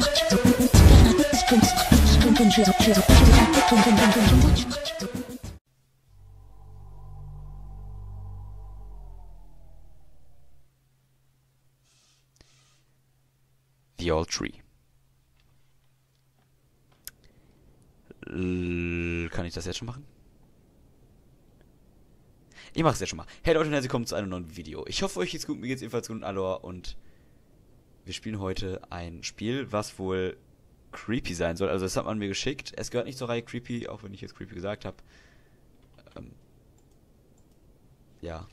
The Old Tree. Kann ich das jetzt schon machen? Ich mache es jetzt schon mal. Hey Leute und herzlich willkommen zu einem neuen Video. Ich hoffe, euch geht's gut, mir geht's ebenfalls gut, Aloha, und wir spielen heute ein Spiel, was wohl creepy sein soll. Also das hat man mir geschickt. Es gehört nicht zur Reihe Creepy, auch wenn ich jetzt Creepy gesagt habe. Ja.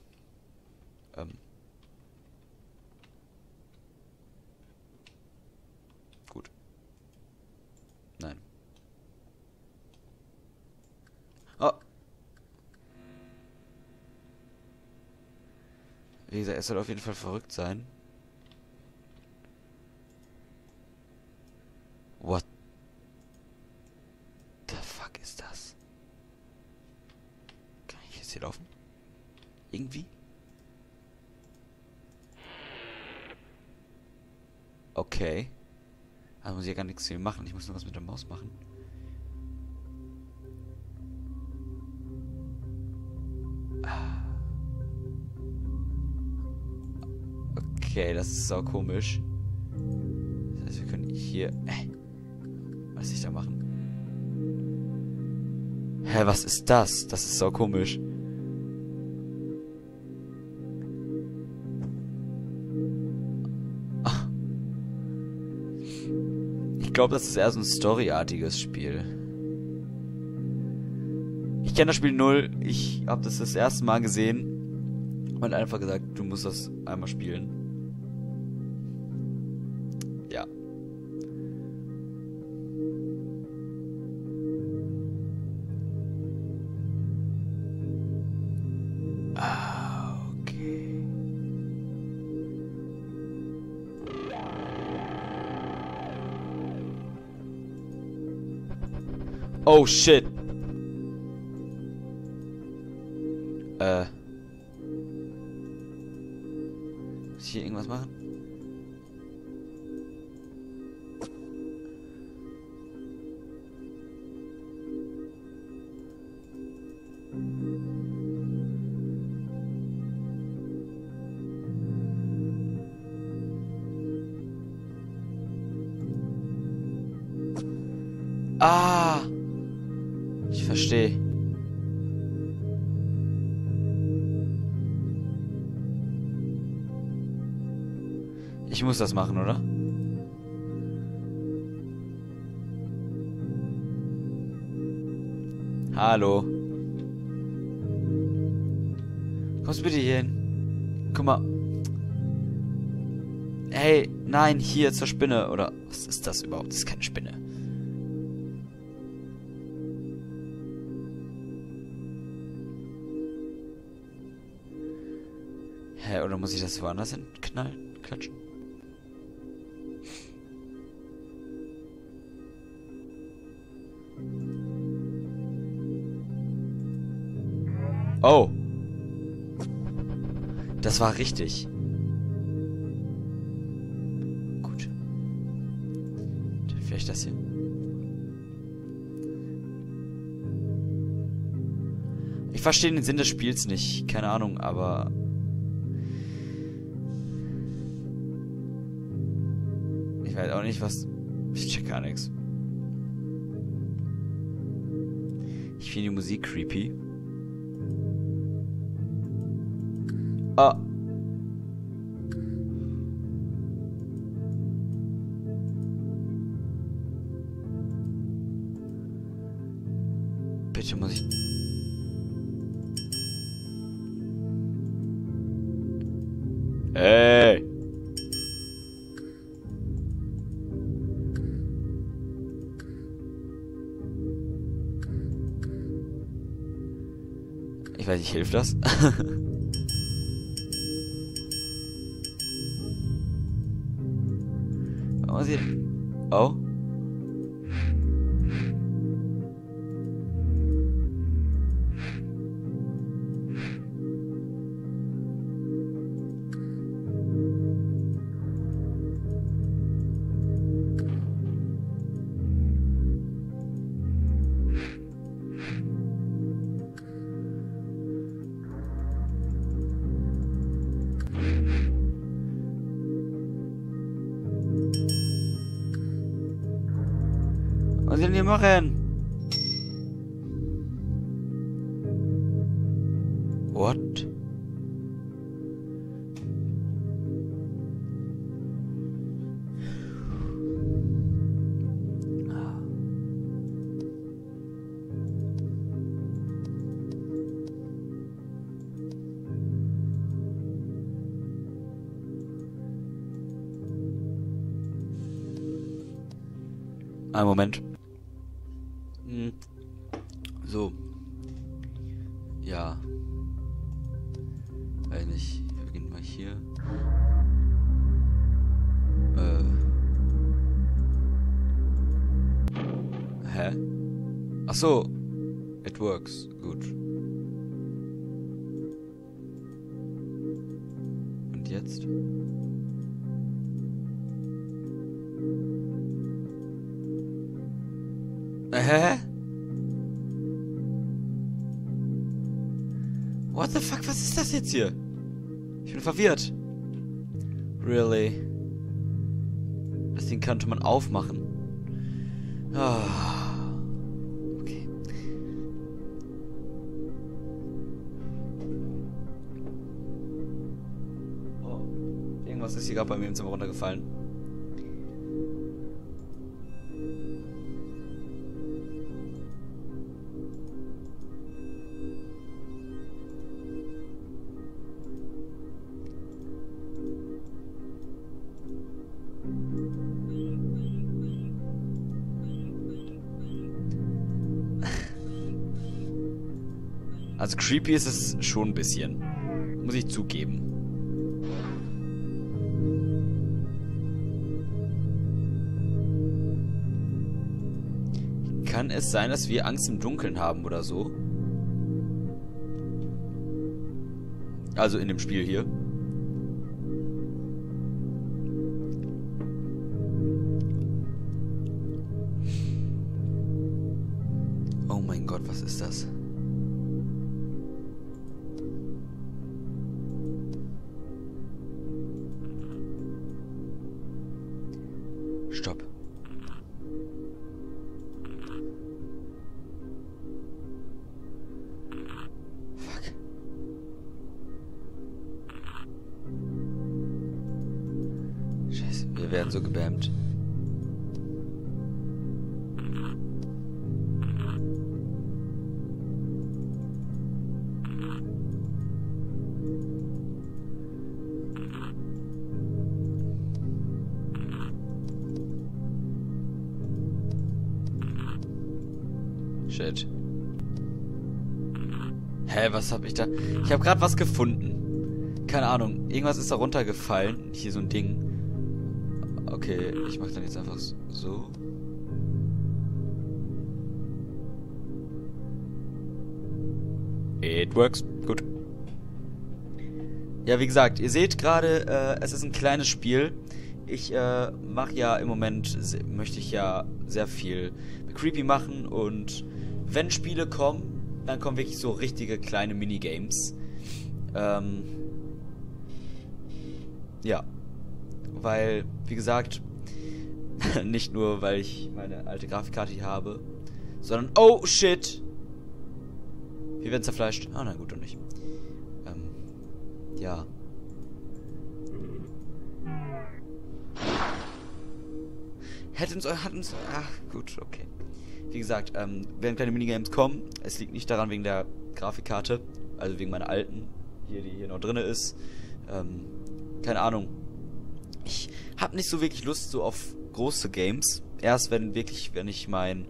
Gut. Nein. Oh. Wie gesagt, es soll auf jeden Fall verrückt sein. What the fuck ist das? Kann ich jetzt hier laufen? Irgendwie? Okay. Also muss ich ja gar nichts hier machen. Ich muss nur was mit der Maus machen. Okay, das ist sau komisch. Das heißt, wir können hier... was soll ich da machen? Hä, was ist das? Das ist sau komisch. Ich glaube, das ist eher so ein storyartiges Spiel. Ich kenne das Spiel null. Ich habe das erste Mal gesehen und einfach gesagt, du musst das einmal spielen. Ja. Okay. Oh shit. Muss ich hier irgendwas machen? Ah! Ich verstehe. Ich muss das machen, oder? Hallo. Kommst bitte hier hin? Guck mal. Hey, nein, hier zur Spinne. Oder was ist das überhaupt? Das ist keine Spinne. Hä, oder muss ich das woanders hin knallen? Klatschen? Oh. Das war richtig. Gut. Dann vielleicht das hier. Ich verstehe den Sinn des Spiels nicht. Keine Ahnung, aber... ich weiß auch nicht, was... ich check gar nichts. Ich finde die Musik creepy. Ah. Bitte muss ich... Hey! Ich weiß nicht, hilft das? Was hier? Oh? Was denn hier machen? What? Ein Moment. So. Ja. Weiß nicht. Wir beginnen mal hier. Hä? Ach so. It works. Gut. Und jetzt? Hä? What the fuck? Was ist das jetzt hier? Ich bin verwirrt. Really? Das Ding könnte man aufmachen. Ah. Okay. Oh. Irgendwas ist hier gerade bei mir im Zimmer runtergefallen. Also creepy ist es schon ein bisschen. Muss ich zugeben. Kann es sein, dass wir Angst im Dunkeln haben oder so? Also in dem Spiel hier. Oh mein Gott, was ist das? Stopp. Fuck. Scheiße, wir werden so gebammt. Shit. Hä, was hab ich da? Ich habe gerade was gefunden. Keine Ahnung. Irgendwas ist da runtergefallen. Hier so ein Ding. Okay, ich mach dann jetzt einfach so. It works. Gut. Ja, wie gesagt, ihr seht gerade, es ist ein kleines Spiel. Ich mache ja im Moment, möchte ich ja sehr viel mit Creepy machen und wenn Spiele kommen, dann kommen wirklich so richtige kleine Minigames. Ja. Weil, wie gesagt, nicht nur, weil ich meine alte Grafikkarte hier habe, sondern, oh shit! Wir werden zerfleischt. Ah, na gut, und nicht. Ja. Hat uns, ach, gut, okay. Wie gesagt, werden kleine Minigames kommen. Es liegt nicht daran wegen der Grafikkarte, also wegen meiner alten, die hier noch drin ist. Keine Ahnung. Ich habe nicht so wirklich Lust so auf große Games. Erst wenn ich mein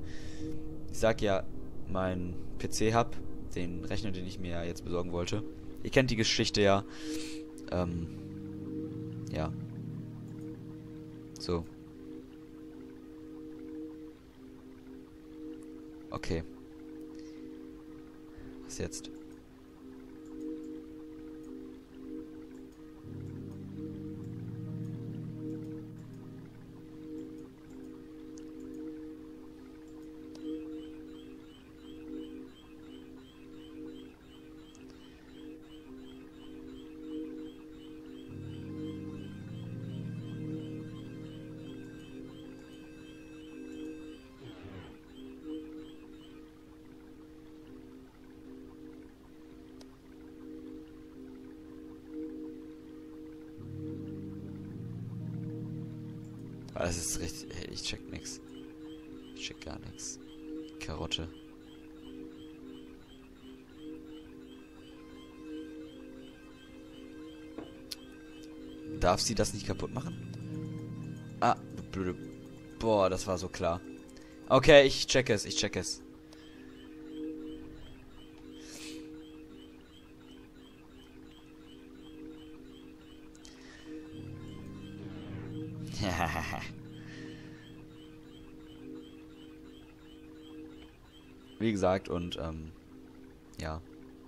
PC hab, den Rechner, den ich mir ja jetzt besorgen wollte. Ihr kennt die Geschichte ja. Ja. So. Okay. Was jetzt? Das ist richtig. Hey, ich check nix. Ich check gar nichts. Karotte. Darf sie das nicht kaputt machen? Ah, du blöde. Boah, das war so klar. Okay, ich check es, ich check es. Wie gesagt, und ja.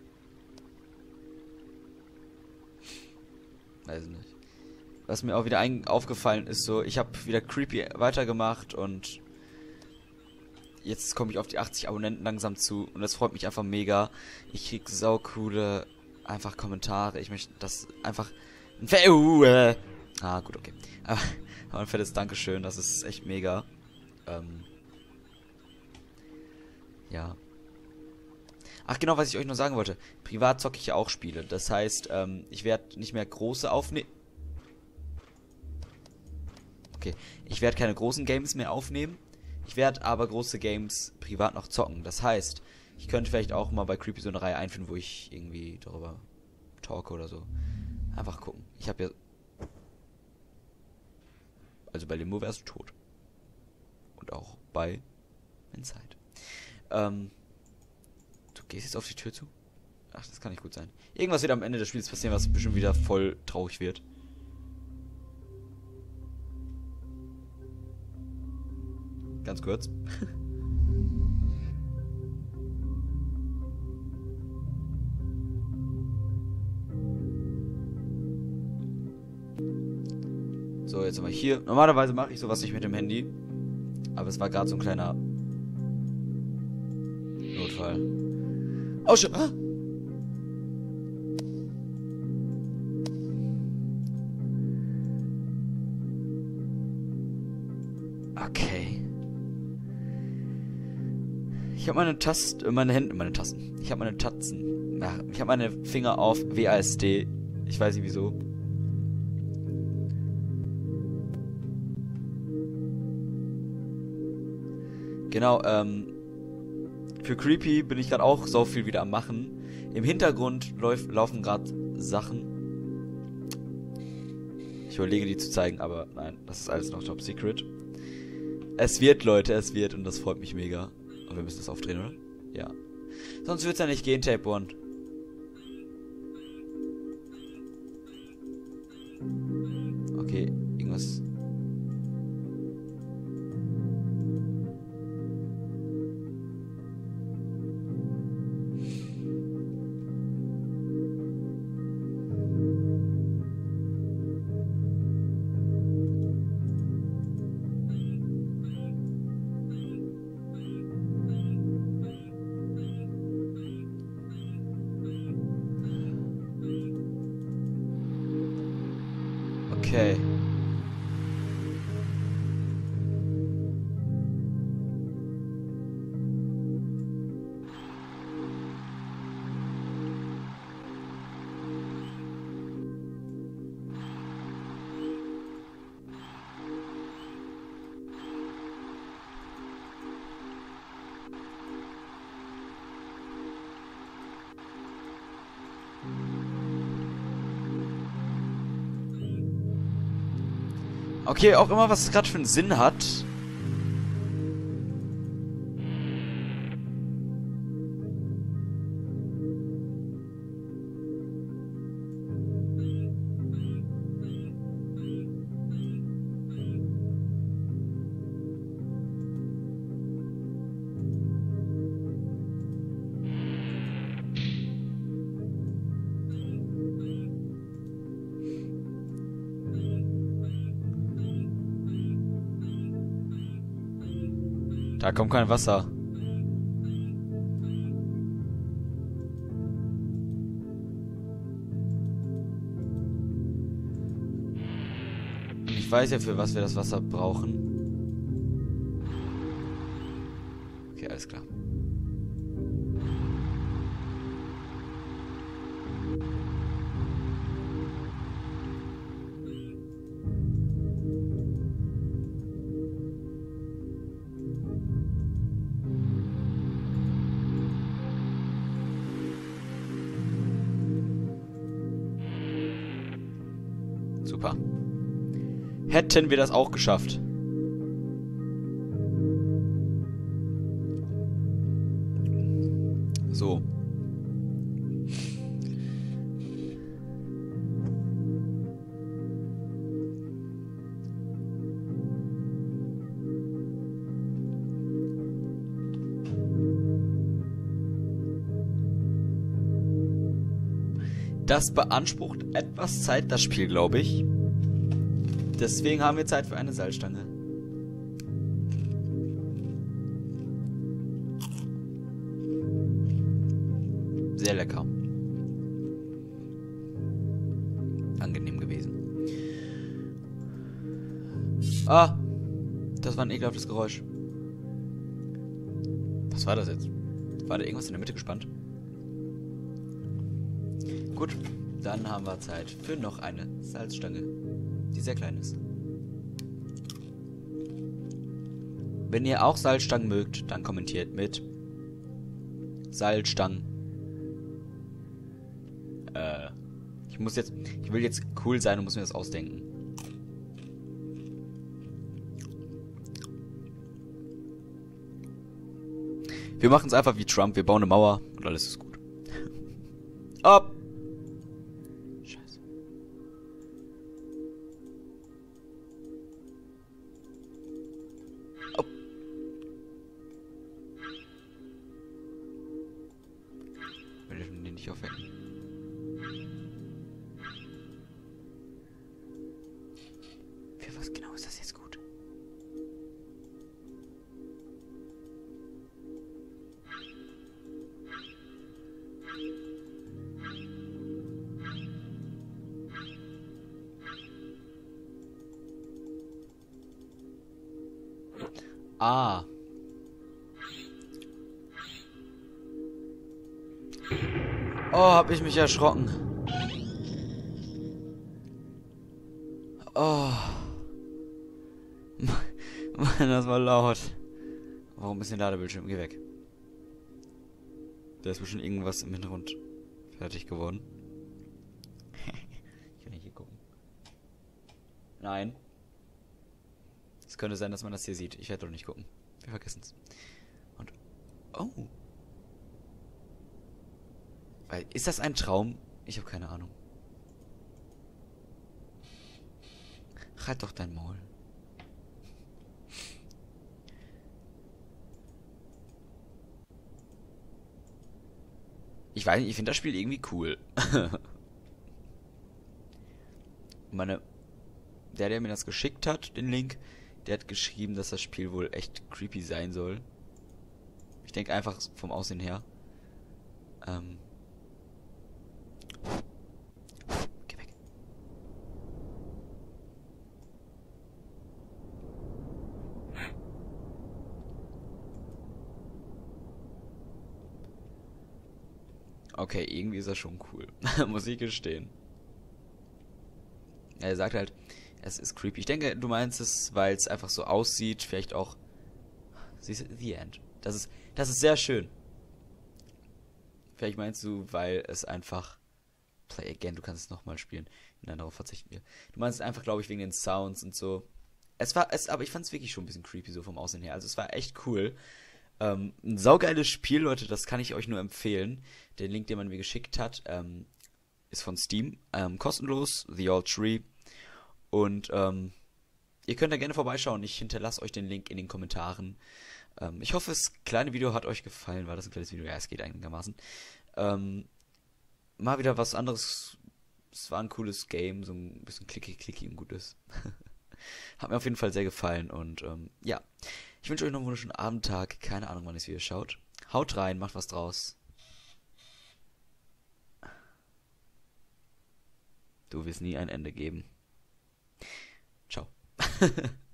Weiß nicht. Was mir auch wieder aufgefallen ist, so, ich habe wieder creepy weitergemacht und jetzt komme ich auf die 80 Abonnenten langsam zu und das freut mich einfach mega. Ich krieg saucoole einfach Kommentare. Ich möchte das einfach gut, okay. Aber ein fettes Dankeschön, das ist echt mega. Ja. Ach genau, was ich euch noch sagen wollte. Privat zocke ich ja auch Spiele. Das heißt, ich werde nicht mehr große aufnehmen. Okay, ich werde keine großen Games mehr aufnehmen. Ich werde aber große Games privat noch zocken. Das heißt, ich könnte vielleicht auch mal bei Creepy so eine Reihe einführen, wo ich irgendwie darüber talke oder so. Einfach gucken. Ich habe ja... Also bei Limbo wärst du tot. Und auch bei Inside. Du gehst jetzt auf die Tür zu? Ach, das kann nicht gut sein. Irgendwas wird am Ende des Spiels passieren, was bestimmt wieder voll traurig wird. Ganz kurz. So, jetzt aber hier. Normalerweise mache ich sowas nicht mit dem Handy. Aber es war gerade so ein kleiner Notfall. Oh, schon. Ah! Okay. Ich habe meine Tasten, meine Tasten. Ich habe meine Tatzen. Ja, ich habe meine Finger auf WASD. Ich weiß nicht wieso. Genau, für Creepy bin ich gerade auch so viel wieder am machen. Im Hintergrund laufen gerade Sachen. Ich überlege, die zu zeigen, aber nein, das ist alles noch Top Secret. Es wird, Leute, es wird und das freut mich mega. Und wir müssen das aufdrehen, oder? Ja. Sonst wird's ja nicht gehen, Tape One. Okay, irgendwas. Okay. Okay, auch immer, was es gerade für einen Sinn hat. Da kommt kein Wasser. Und ich weiß ja, für was wir das Wasser brauchen. Okay, alles klar. Super. Hätten wir das auch geschafft. So. Das beansprucht etwas Zeit, das Spiel, glaube ich. Deswegen haben wir Zeit für eine Salzstange. Sehr lecker. Angenehm gewesen. Ah, das war ein ekelhaftes Geräusch. Was war das jetzt? War da irgendwas in der Mitte gespannt? Gut, dann haben wir Zeit für noch eine Salzstange, die sehr klein ist. Wenn ihr auch Salzstangen mögt, dann kommentiert mit Salzstangen. Ich will jetzt cool sein und muss mir das ausdenken. Wir machen es einfach wie Trump, wir bauen eine Mauer und alles ist gut. Ab! Scheiße. Oh. Wir dürfen den nicht aufwecken. Für was genau ist das jetzt gut? Ah. Oh, hab ich mich erschrocken. Oh. Mann, das war laut. Warum ist denn Ladebildschirm? Geh weg. Da ist bestimmt irgendwas im Hintergrund fertig geworden. Ich kann nicht hier gucken. Nein. Es könnte sein, dass man das hier sieht. Ich werde doch nicht gucken. Wir vergessen es. Und... Oh. Ist das ein Traum? Ich habe keine Ahnung. Halt doch dein Maul. Ich weiß nicht, ich finde das Spiel irgendwie cool. Der mir das geschickt hat, den Link, der hat geschrieben, dass das Spiel wohl echt creepy sein soll. Ich denke einfach vom Aussehen her. Geh weg. Okay, irgendwie ist er schon cool. Muss ich gestehen. Er sagt halt, es ist creepy. Ich denke, du meinst es, weil es einfach so aussieht. Vielleicht auch... Siehst du, The End. Das ist sehr schön. Vielleicht meinst du, weil es einfach... Play again, du kannst es nochmal spielen. Nein, darauf verzichten wir. Du meinst es einfach, glaube ich, wegen den Sounds und so. Aber ich fand es wirklich schon ein bisschen creepy, so vom Aussehen her. Also es war echt cool. Ein saugeiles Spiel, Leute, das kann ich euch nur empfehlen. Der Link, den man mir geschickt hat, ist von Steam. Kostenlos, The Old Tree. Und ihr könnt da gerne vorbeischauen. Ich hinterlasse euch den Link in den Kommentaren. Ich hoffe, das kleine Video hat euch gefallen. War das ein kleines Video? Ja, es geht einigermaßen. Mal wieder was anderes. Es war ein cooles Game, so ein bisschen klicky und gutes. Hat mir auf jeden Fall sehr gefallen und ja. Ich wünsche euch noch einen wunderschönen Abendtag. Keine Ahnung, wann ihr es wieder schaut. Haut rein, macht was draus. Du wirst nie ein Ende geben. Ciao.